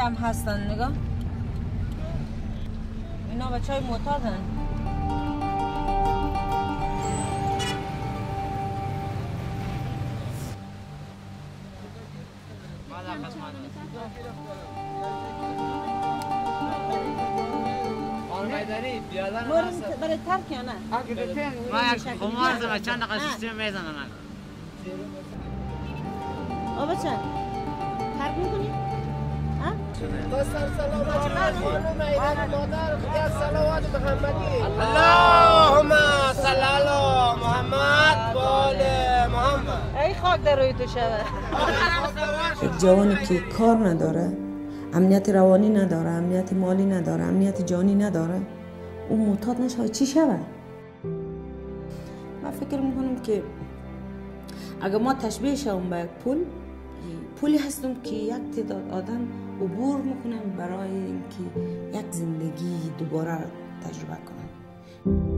هم هستن نگاه. اینا بچهای معتادن. داری بیادر برای ترک یا نه؟ ما یک خمار زمان چند دقیقه سیستم میزنم. آبا چند؟ ترک میکنی؟ بسر سلامت خانم ایران مادر خدا صلوات محمدی اللهم صل علی محمد و آل محمد. ای خاک در روی تو شود. یک جوانی که کار نداره، امنیت روانی نداره، امنیت مالی نداره، امنیت جانی نداره، اون معتاد نشه چی شود؟ من فکر میکنم که اگر ما تشبیه شوم به یک پولی هستم که یک تعداد آدم عبور میکنن برای اینکه یک زندگی دوباره تجربه کنن.